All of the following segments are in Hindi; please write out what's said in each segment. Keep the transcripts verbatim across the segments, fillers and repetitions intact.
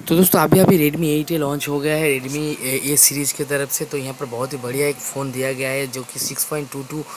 तो दोस्तों अभी अभी रेडमी एट ए लॉन्च हो गया है रेडमी ए सीरीज़ की तरफ से। तो यहाँ पर बहुत ही बढ़िया एक फ़ोन दिया गया है जो कि six point two two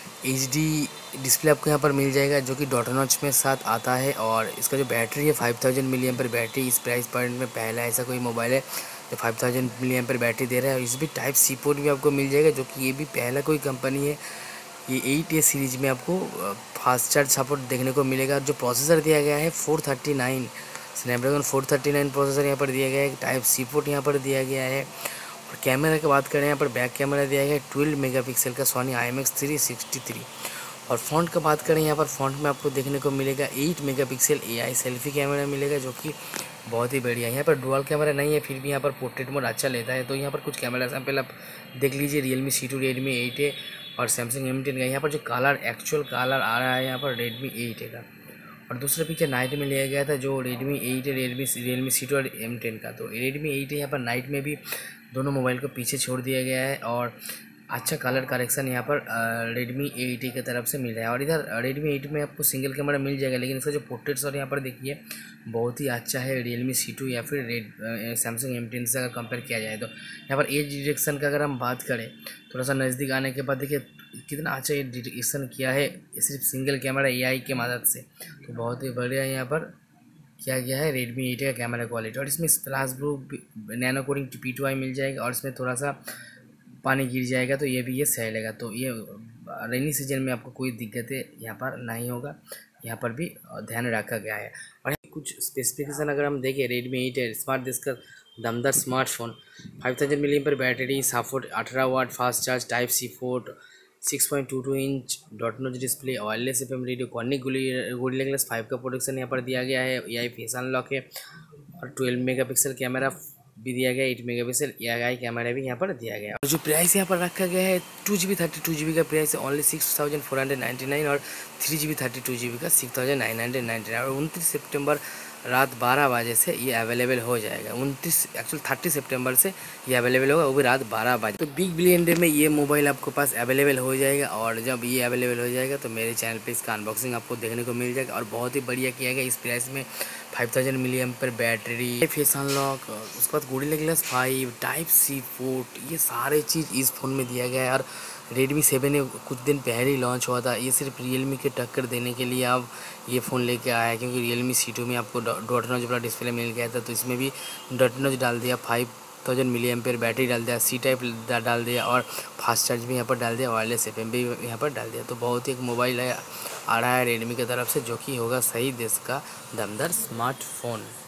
H D display आपको यहाँ पर मिल जाएगा, जो कि डॉट नॉच में साथ आता है। और इसका जो बैटरी है फाइव थाउजेंड मिली एम्पेयर बैटरी, इस प्राइस पॉइंट में पहला ऐसा कोई मोबाइल है जो फाइव थाउजेंड मिली एम्पेयर बैटरी दे रहा है। और इस भी टाइप सी पोर्ट भी आपको मिल जाएगा, जो कि ये भी पहला कोई कंपनी है ये एट ए सीरीज में आपको फास्ट चार्ज सपोर्ट देखने को मिलेगा। जो प्रोसेसर दिया गया है four thirty nine Snapdragon four thirty nine processor यहाँ पर दिया गया है। टाइप सी पोर्ट यहाँ पर दिया गया है। और कैमरा की बात करें, यहाँ पर बैक कैमरा दिया गया है ट्वेल्व मेगापिक्सल का Sony I M X three sixty three. और फ़ॉन्ट का बात करें, यहाँ पर फ़ॉन्ट में आपको देखने को मिलेगा eight megapixel AI selfie camera मिलेगा, जो कि बहुत ही बढ़िया है। यहाँ पर डुअल कैमरा नहीं है, फिर भी यहाँ पर पोर्ट्रेट मोड अच्छा लेता है। तो यहाँ पर कुछ कैमरा सैंपल आप देख लीजिए, Realme C two, Redmi eight A और सैमसंग एम टेन का। यहाँ पर जो कलर एक्चुअल कलर आ रहा है यहाँ पर रेडमी एट ए का। और दूसरा पिक्चर नाइट में लिया गया था जो रेडमी एट है, रेडमी रियलमी सी टू और एम टेन का। तो रेडमी एट है यहाँ पर नाइट में भी दोनों मोबाइल को पीछे छोड़ दिया गया है। और अच्छा कलर करेक्शन यहाँ पर रेडमी एट की तरफ से मिल रहा है। और इधर रेडमी एट में आपको सिंगल कैमरा मिल जाएगा, लेकिन इसका जो पोर्ट्रेट्स और यहाँ पर देखिए बहुत ही अच्छा है रियलमी सी टू या फिर रेड सैमसंग एम टेन से अगर कंपेयर किया जाए। तो यहाँ पर एज डिटेक्शन का अगर हम बात करें, थोड़ा सा नज़दीक आने के बाद देखिए कितना अच्छा ये डिटेक्शन किया है सिर्फ सिंगल कैमरा एआई के मदद से। तो बहुत ही बढ़िया यहाँ पर किया गया है रेडमी एट का कैमरा क्वालिटी। और इसमें splash blue nano coating P two I मिल जाएगा, और इसमें थोड़ा सा पानी गिर जाएगा तो ये भी ये सह लेगा। तो ये रेनी सीजन में आपको कोई दिक्कतें यहाँ पर नहीं होगा, यहाँ पर भी ध्यान रखा गया है। और कुछ स्पेसिफिकेशन अगर हम देखें, रेडमी एट है स्मार्ट दिस का दमदार स्मार्टफोन, फाइव थाउजेंड मिली पर बैटरी, सपोर्ट अठारह watt fast charge, type C port, six point two two inch dot notch display, wireless F M radio, Corning Gorilla Glass five का प्रोडक्शन यहाँ पर दिया गया है। ए आई फेस अनलॉक है। और ट्वेल्व मेगापिक्सल कैमरा भी दिया गया है, eight megapixel A I camera भी यहाँ पर दिया गया है। और जो प्राइस यहाँ पर रखा गया है two G B thirty two G B का प्राइस है only six thousand four hundred ninety nine, और three G B thirty two G B का six thousand nine hundred ninety nine. और उनतीस सितंबर रात बारह बजे से ये अवेलेबल हो जाएगा। उनतीस एक्चुअल थर्टी सितंबर से ये अवेलेबल होगा, वो भी रात बारह बजे। तो बिग बिलियन डे में ये मोबाइल आपको पास अवेलेबल हो जाएगा। और जब ये अवेलेबल हो जाएगा तो मेरे चैनल पे इसका अनबॉक्सिंग आपको देखने को मिल जाएगा। और बहुत ही बढ़िया किया गया इस प्राइस में, फाइव थाउजेंड मिली एम्पेयर बैटरी, फेस अनलॉक, उसके बाद Gorilla Glass five, type C port, ये सारे चीज़ इस फ़ोन में दिया गया है। और रेडमी सेवन ने कुछ दिन पहले ही लॉन्च हुआ था, ये सिर्फ रियलमी के टक्कर देने के लिए अब ये फ़ोन लेके आया है। क्योंकि रियलमी सी टू में आपको डॉट नॉच वाला डिस्प्ले मिल गया था, तो इसमें भी डॉट नॉच डाल दिया, फाइव थाउजेंड मिली एम्पेयर बैटरी डाल दिया, सी टाइप डाल दिया, और फास्ट चार्ज भी यहाँ पर डाल दिया, वायरलेस एफ एम भी यहाँ पर डाल दिया। तो बहुत ही एक मोबाइल है आ रहा है रेडमी की तरफ से, जो कि होगा सही देश का दमदार स्मार्टफोन।